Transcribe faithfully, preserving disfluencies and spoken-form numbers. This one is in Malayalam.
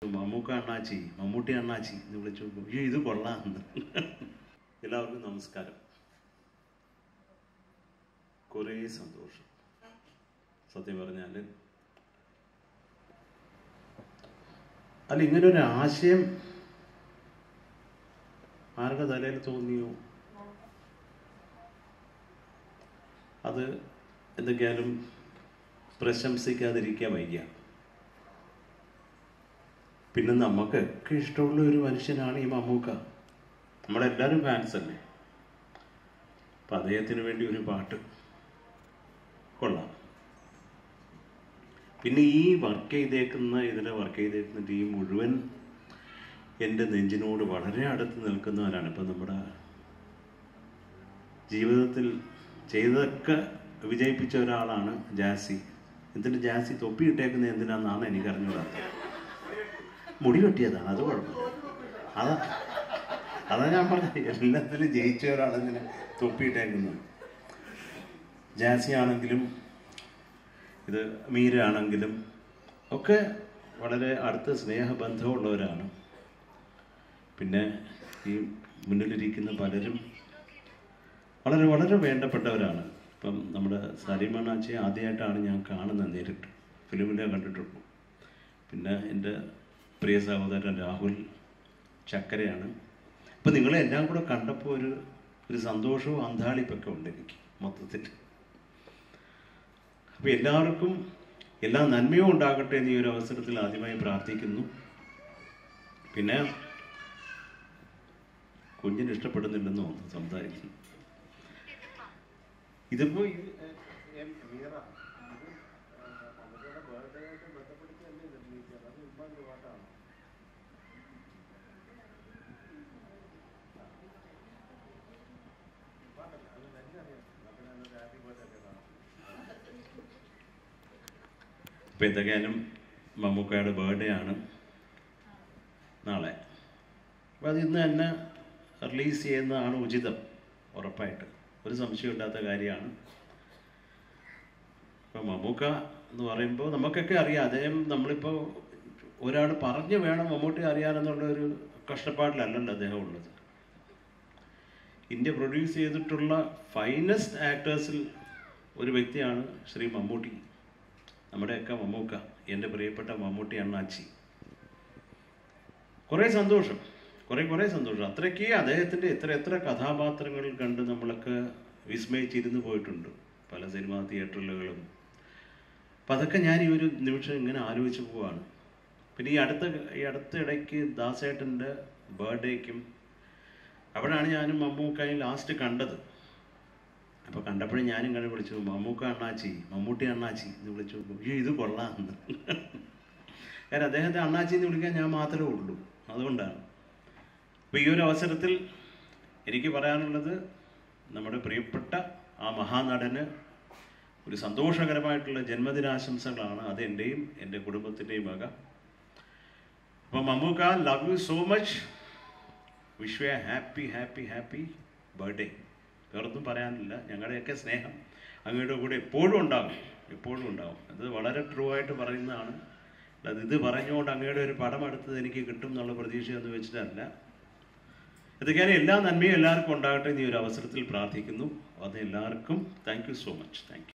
ഇപ്പം മമ്മൂക്ക അണ്ണാച്ചി, മമ്മൂട്ടി അണ്ണാച്ചി എന്ന് വിളിച്ചു നോക്കും. അയ്യോ ഇത് കൊള്ളാമെന്ന്. എല്ലാവർക്കും നമസ്കാരം. കുറേ സന്തോഷം. സത്യം പറഞ്ഞാൽ അല്ല, ഇങ്ങനൊരു ആശയം ആരുടെ തലയിൽ തോന്നിയോ അത് എന്തൊക്കെയാലും പ്രശംസിക്കാതിരിക്കാൻ വയ്യ. പിന്നെ നമുക്കൊക്കെ ഇഷ്ടമുള്ള ഒരു മനുഷ്യനാണ് ഈ മമ്മൂക്ക. നമ്മളെല്ലാവരും ഫാൻസ് തന്നെ. അപ്പം അദ്ദേഹത്തിന് വേണ്ടി ഒരു പാട്ട് കൊള്ളാം. പിന്നെ ഈ വർക്ക് ചെയ്തേക്കുന്ന ഇതിൽ വർക്ക് ചെയ്തേക്കുന്ന ടീം മുഴുവൻ എൻ്റെ നെഞ്ചിനോട് വളരെ അടുത്ത് നിൽക്കുന്നവരാണ്. ഇപ്പം നമ്മുടെ ജീവിതത്തിൽ ചെയ്തൊക്കെ വിജയിപ്പിച്ച ഒരാളാണ് ജാസി. എന്നിട്ട് ജാസി തൊപ്പി ഇട്ടേക്കുന്നത് എന്തിനാണെന്നാണ് എനിക്ക് അറിഞ്ഞുകൂടാത്തത്. മുടി വെട്ടിയതാണ്, അത് കുഴപ്പമില്ല. അതാ അതാ ഞാൻ പറഞ്ഞത്, എല്ലാത്തിലും ജയിച്ച ഒരാളെങ്ങനെ തൊപ്പിയിട്ടേക്കുന്നത്. ജാസി ആണെങ്കിലും ഇത് മീരാണെങ്കിലും ഒക്കെ വളരെ അടുത്ത സ്നേഹബന്ധമുള്ളവരാണ്. പിന്നെ ഈ മുന്നിലിരിക്കുന്ന പലരും വളരെ വളരെ വേണ്ടപ്പെട്ടവരാണ്. ഇപ്പം നമ്മുടെ സലിമണ്ണാച്ചിയെ ആദ്യമായിട്ടാണ് ഞാൻ കാണുന്നത് നേരിട്ട്. ഫിലിമിലെ കണ്ടിട്ടുള്ളൂ. പിന്നെ എൻ്റെ പ്രിയ സഹോദരൻ രാഹുൽ ചക്കരയാണ്. അപ്പം നിങ്ങളെ എല്ലാം കൂടെ കണ്ടപ്പോൾ ഒരു ഒരു സന്തോഷവും അന്താളിപ്പൊക്കെ ഉണ്ട് എനിക്ക് മൊത്തത്തിൽ. അപ്പോൾ എല്ലാവർക്കും എല്ലാ നന്മയും ഉണ്ടാകട്ടെ എന്ന് ഈ ഒരു അവസരത്തിൽ ആദ്യമായി പ്രാർത്ഥിക്കുന്നു. പിന്നെ കുഞ്ഞിന് ഇഷ്ടപ്പെടുന്നില്ലെന്ന് തോന്നുന്നു സംസാരിക്കുന്നു. ഇതിപ്പോൾ ഇപ്പം എന്തൊക്കെയാലും മമ്മൂക്കയുടെ ബർത്ത്ഡേ ആണ് നാളെ. അപ്പം അത് ഇന്ന് തന്നെ റിലീസ് ചെയ്യുന്നതാണ് ഉചിതം, ഉറപ്പായിട്ട്. ഒരു സംശയമില്ലാത്ത കാര്യമാണ്. ഇപ്പം മമ്മൂക്ക എന്ന് പറയുമ്പോൾ നമുക്കൊക്കെ അറിയാം. അദ്ദേഹം നമ്മളിപ്പോൾ ഒരാൾ പറഞ്ഞു വേണം മമ്മൂട്ടി അറിയാനെന്നുള്ള ഒരു കഷ്ടപ്പാടിലല്ലല്ലോ അദ്ദേഹം ഉള്ളത്. ഇന്ത്യ പ്രൊഡ്യൂസ് ചെയ്തിട്ടുള്ള ഫൈനസ്റ്റ് ആക്ടേഴ്സിൽ ഒരു വ്യക്തിയാണ് ശ്രീ മമ്മൂട്ടി. നമ്മുടെയൊക്കെ മമ്മൂക്ക, എൻ്റെ പ്രിയപ്പെട്ട മമ്മൂട്ടി അണ്ണാച്ചി. കുറേ സന്തോഷം, കുറേ കുറേ സന്തോഷം. അത്രയ്ക്ക് അദ്ദേഹത്തിൻ്റെ എത്ര എത്ര കഥാപാത്രങ്ങൾ കണ്ട് നമ്മളൊക്കെ വിസ്മയിച്ചിരുന്നു പോയിട്ടുണ്ട് പല സിനിമാ തിയേറ്ററുകളും. അപ്പം അതൊക്കെ ഞാൻ ഈ ഒരു നിമിഷം ഇങ്ങനെ ആലോചിച്ച് പോവാണ്. പിന്നെ ഈ അടുത്ത ഈ അടുത്ത ഇടയ്ക്ക് ദാസേട്ടൻ്റെ ബർത്ത്ഡേക്കും അവിടെയാണ് ഞാനും മമ്മൂക്കയും ലാസ്റ്റ് കണ്ടത്. അപ്പോൾ കണ്ടപ്പോഴും ഞാനും കണ്ടു വിളിച്ചു മമ്മൂക്ക അണ്ണാച്ചി, മമ്മൂട്ടി അണ്ണാച്ചി എന്ന് വിളിച്ചു നോക്കും. അയ്യോ ഇത് കൊള്ളാമെന്ന്. കാരണം അദ്ദേഹത്തെ അണ്ണാച്ചി എന്ന് വിളിക്കാൻ ഞാൻ മാത്രമേ ഉള്ളൂ, അതുകൊണ്ടാണ്. അപ്പോൾ ഈ ഒരു അവസരത്തിൽ എനിക്ക് പറയാനുള്ളത്, നമ്മുടെ പ്രിയപ്പെട്ട ആ മഹാനടന് ഒരു സന്തോഷകരമായിട്ടുള്ള ജന്മദിനാശംസകളാണ്. അത് എൻ്റെയും എൻ്റെ കുടുംബത്തിൻ്റെയും വക. അപ്പോൾ Mammukka, love you so much. Wish you a happy happy happy birthday. വേറൊന്നും പറയാനില്ല. ഞങ്ങളുടെയൊക്കെ സ്നേഹം അങ്ങയുടെ കൂടെ എപ്പോഴും ഉണ്ടാകും, എപ്പോഴും ഉണ്ടാകും. അത് വളരെ ട്രൂ ആയിട്ട് പറയുന്നതാണ്. അത് ഇത് പറഞ്ഞുകൊണ്ട് അങ്ങയുടെ ഒരു പടം എടുത്തത് എനിക്ക് കിട്ടും എന്നുള്ള പ്രതീക്ഷയൊന്നും വെച്ചിട്ടല്ല. ഇതൊക്കെയാണ് എല്ലാ നന്മയും എല്ലാവർക്കും ഉണ്ടാകട്ടെ എന്ന് ഈ ഒരു അവസരത്തിൽ പ്രാർത്ഥിക്കുന്നു. അത് എല്ലാവർക്കും thank you so much. Thank U.